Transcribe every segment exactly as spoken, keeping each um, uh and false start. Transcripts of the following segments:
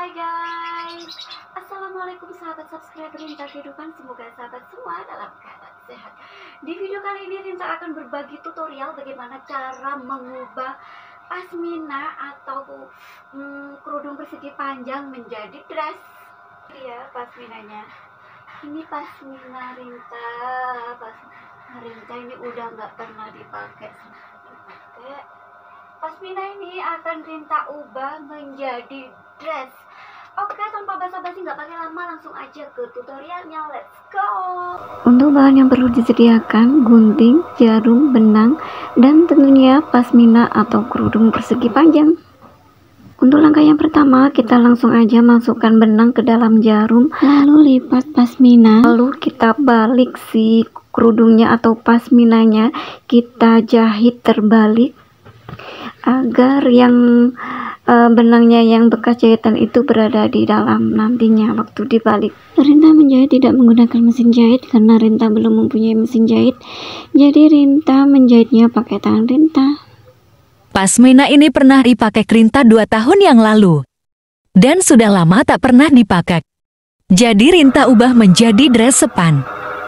Hai guys, assalamualaikum sahabat subscriber Rinta Kehidupan. Semoga sahabat semua dalam keadaan sehat. Di video kali ini Rinta akan berbagi tutorial bagaimana cara mengubah pasmina atau hmm, kerudung persegi panjang menjadi dress. Ya, pasminanya. Ini pasmina Rinta. Pasmina Rinta ini udah nggak pernah dipakai. Dipakai. Pasmina ini akan Rinta ubah menjadi dress. Oke, tanpa basa-basi, nggak pakai lama, langsung aja ke tutorialnya. Let's go. Untuk bahan yang perlu disediakan: gunting, jarum, benang, dan tentunya pasmina atau kerudung persegi panjang. Untuk langkah yang pertama, kita langsung aja masukkan benang ke dalam jarum, lalu lipat pasmina, lalu kita balik si kerudungnya atau pasminanya, kita jahit terbalik agar yang e, benangnya yang bekas jahitan itu berada di dalam nantinya waktu dibalik. Rinta menjahit tidak menggunakan mesin jahit karena Rinta belum mempunyai mesin jahit, jadi Rinta menjahitnya pakai tangan Rinta. Pasmina ini pernah dipakai Rinta dua tahun yang lalu dan sudah lama tak pernah dipakai, jadi Rinta ubah menjadi dress sepan.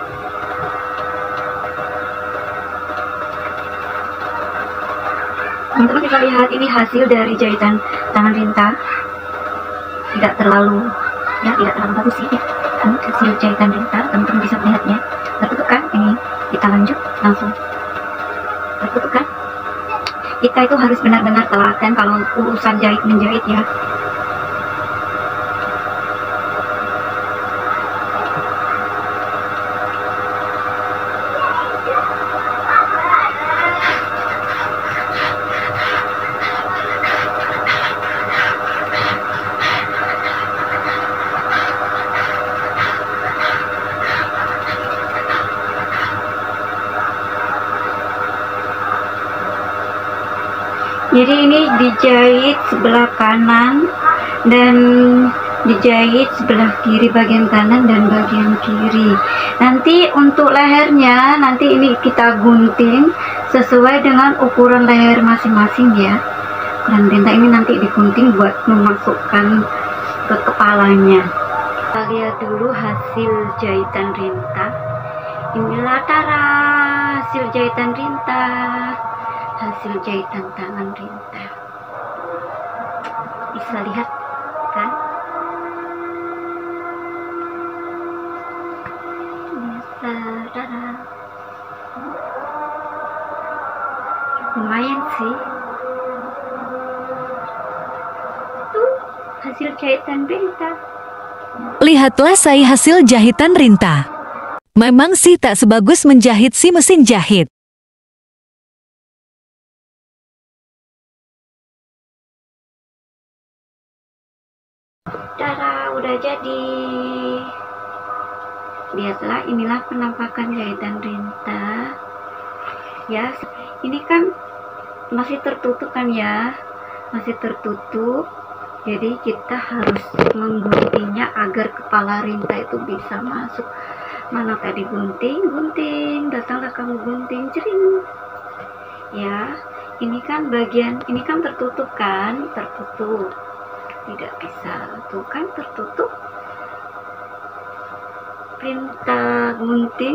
Teman-teman bisa lihat ini hasil dari jahitan tangan Rinta. Tidak terlalu, ya tidak terlalu bagus sih ya. Ini hasil jahitan Rinta, teman-teman bisa melihatnya. Tertutup kan? Ini kita lanjut langsung. Tertutup kan? Kita itu harus benar-benar telaten kalau urusan jahit menjahit ya. Jadi ini dijahit sebelah kanan dan dijahit sebelah kiri, bagian kanan dan bagian kiri. Nanti untuk lehernya, nanti ini kita gunting sesuai dengan ukuran leher masing-masing ya. Dan Rinta ini nanti digunting buat memasukkan ke kepalanya. Kita lihat dulu hasil jahitan Rinta. Inilah tara hasil jahitan Rinta. Hasil jahitan tangan Rinta. Bisa lihat kan? Bisa, tada. Lumayan sih. Tuh hasil jahitan Rinta. Lihatlah saya hasil jahitan Rinta. Memang sih tak sebagus menjahit si mesin jahit. Tada, udah jadi. Lihatlah, inilah penampakan jahitan Rinta. Ya, ini kan masih tertutup kan ya, masih tertutup. Jadi kita harus mengguntingnya agar kepala Rinta itu bisa masuk. Mana tadi gunting, gunting, datanglah kamu gunting, jering. Ya, ini kan bagian, ini kan tertutup kan, tertutup. Tidak bisa, tuh kan tertutup. Rinta gunting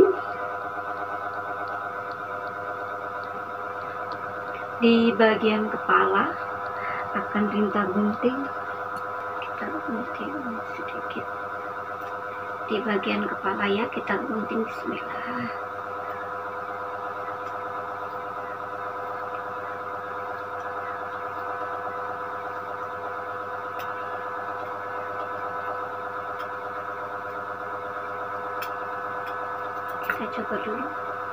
di bagian kepala, akan Rinta gunting. Kita gunting sedikit di bagian kepala ya, kita gunting. Bismillah. Saya coba dulu.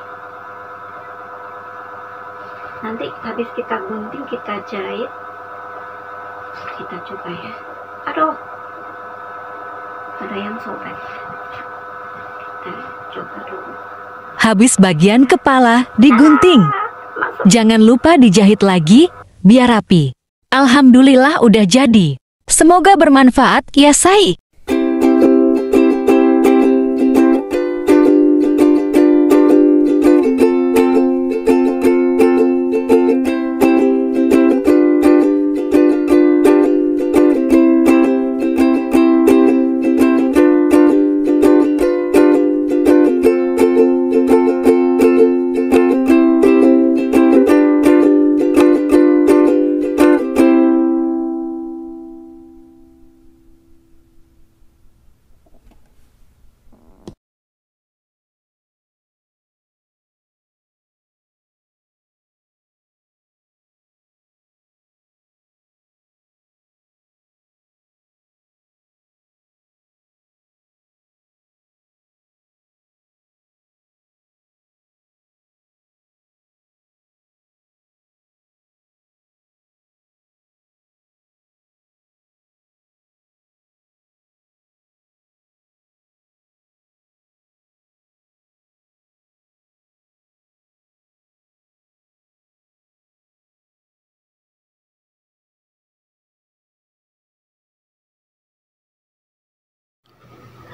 Nanti habis kita gunting, kita jahit. Kita coba ya. Aduh, ada yang sobek. Kita coba dulu. Habis bagian kepala digunting. Jangan lupa dijahit lagi, biar rapi. Alhamdulillah udah jadi. Semoga bermanfaat ya say.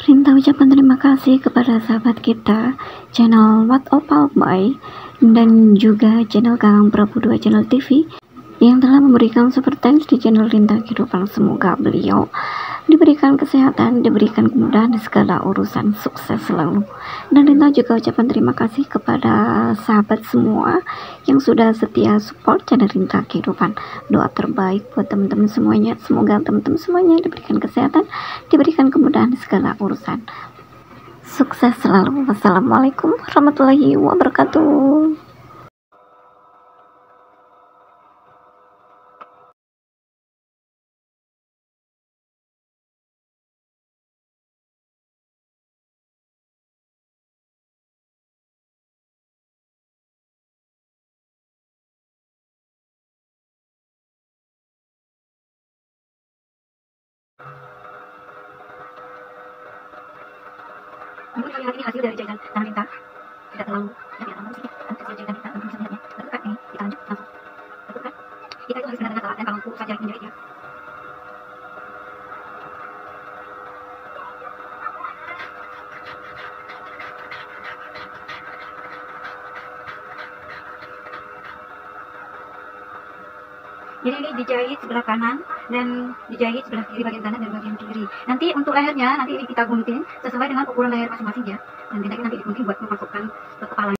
Rinta ucapan terima kasih kepada sahabat kita channel What Opal Boy dan juga channel Kakang Prabu dua Channel T V yang telah memberikan super thanks di channel Rinta Kehidupan. Semoga beliau diberikan kesehatan, diberikan kemudahan di segala urusan, sukses selalu. Dan Rinta juga ucapan terima kasih kepada sahabat semua yang sudah setia support channel Rinta Kehidupan. Doa terbaik buat teman-teman semuanya, semoga teman-teman semuanya diberikan kesehatan, diberikan kemudahan di segala urusan, sukses selalu. Wassalamualaikum warahmatullahi wabarakatuh. Namun kali ini hasil dari jajan tangan Rinta tidak terlalu tidak terlalu sedikit. Untuk hasil jajan Rinta, untuk bisa melihatnya. Bentuk kan ini kita lanjut langsung. Bentuk kan kita itu harus benar-benar telat dan kalau saja menjahit ya. Jadi ini dijahit sebelah kanan dan dijahit sebelah kiri, bagian kanan dan bagian kiri. Nanti untuk lehernya nanti ini kita gunting sesuai dengan ukuran leher masing-masing ya. Dan nanti nanti digunting buat memasukkan ke kepala.